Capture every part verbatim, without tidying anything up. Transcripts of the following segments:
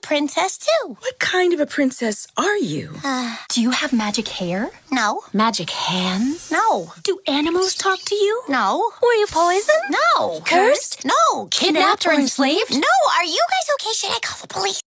princess, too. What kind of a princess are you? Uh, Do you have magic hair? no. Magic hands? No. Do animals talk to you? No. Were you poisoned? No. Cursed? No. Kidnapped or enslaved? No. Are you guys okay? Should I call the police?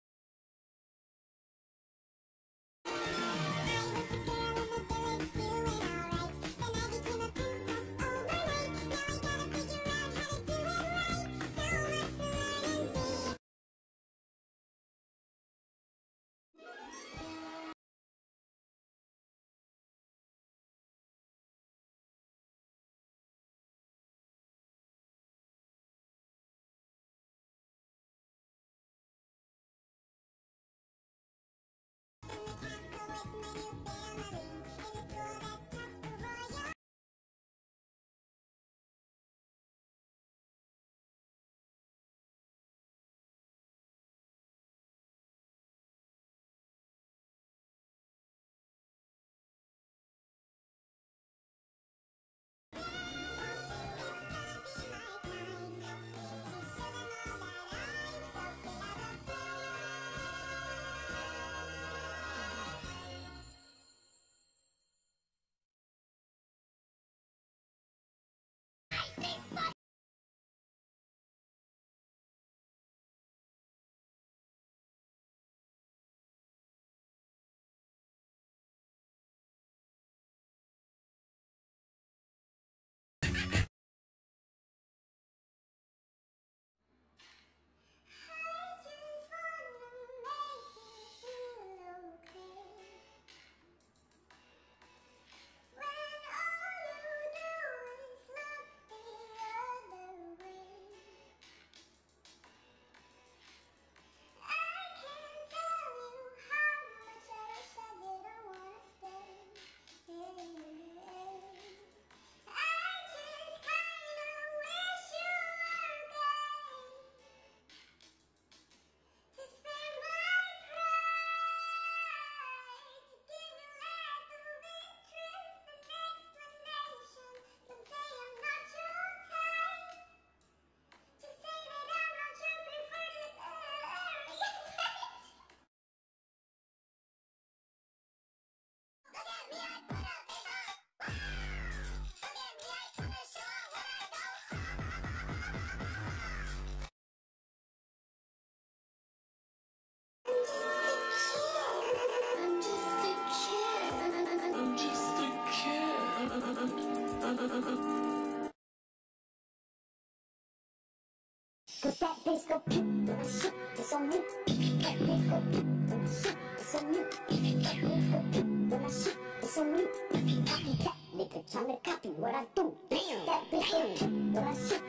Cause that bass go peep, shit, it's on me. That bass go peep, shit, it's on me. That bass go peep, when I shit, it's on me. Copycat, nigga tryna copy what I do. Damn, that bass go peep, when I shit.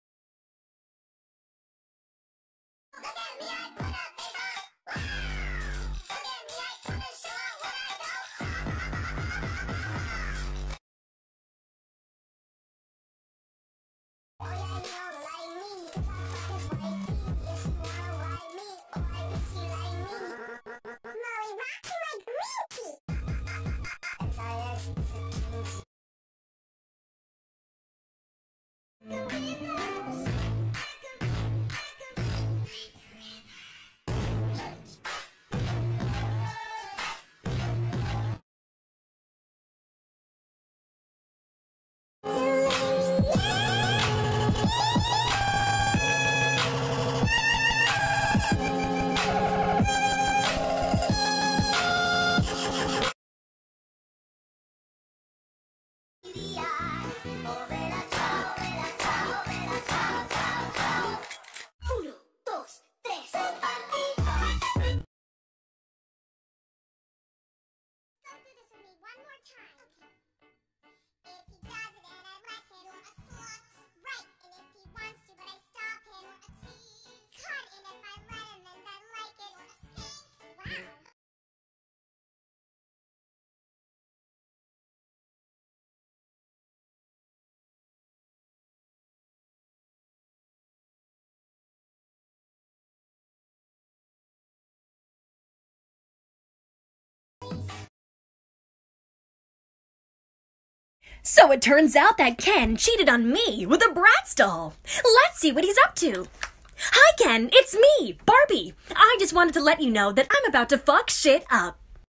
So it turns out that Ken cheated on me with a Bratz doll. Let's see what he's up to. Hi, Ken. It's me, Barbie. I just wanted to let you know that I'm about to fuck shit up.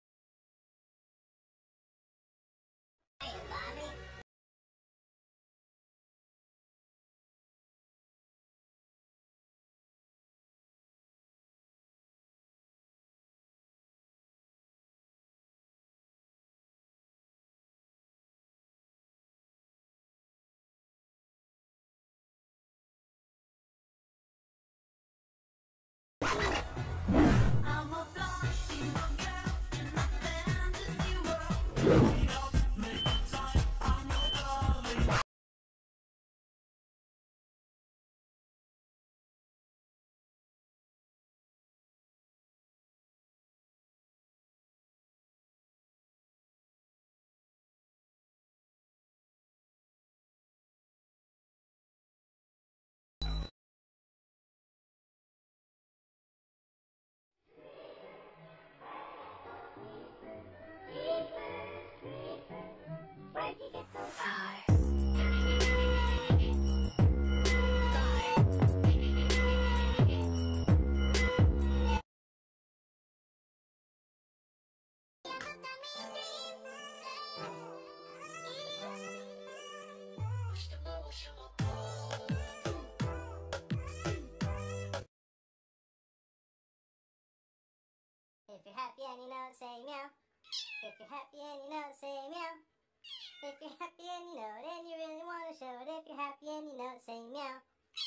If you're happy and you know it, say meow. If you're happy and you know it, say meow. If you're happy and you know it and you really want to show it, if you're happy and you know it, say meow.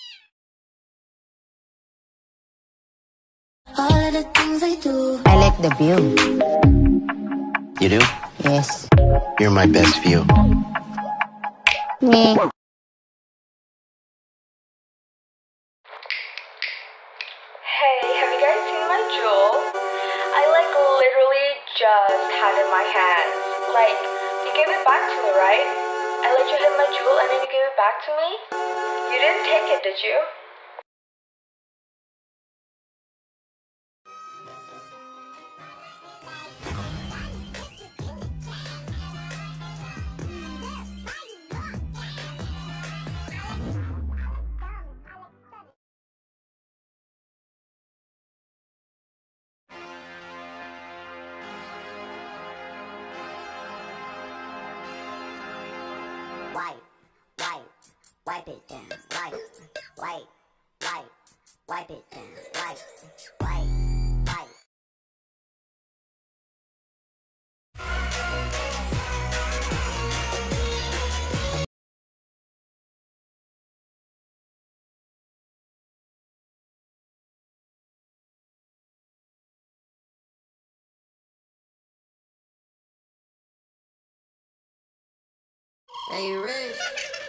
All of the things I do. I like the view. You do? Yes. You're my best view. Me. Hey, have you guys seen my jewel? I like literally just had it in my hands. Like, you gave it back to me, right? I let you hit my jewel and then you gave it back to me? You didn't take it, did you? Wipe, wipe, wipe it down. Wipe, wipe, wipe, wipe it down. Wipe, wipe, wipe. Are you ready?